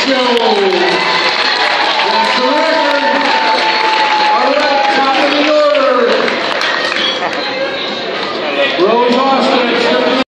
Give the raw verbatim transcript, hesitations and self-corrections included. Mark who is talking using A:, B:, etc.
A: Show. That's the record. All right, top of the order. Rose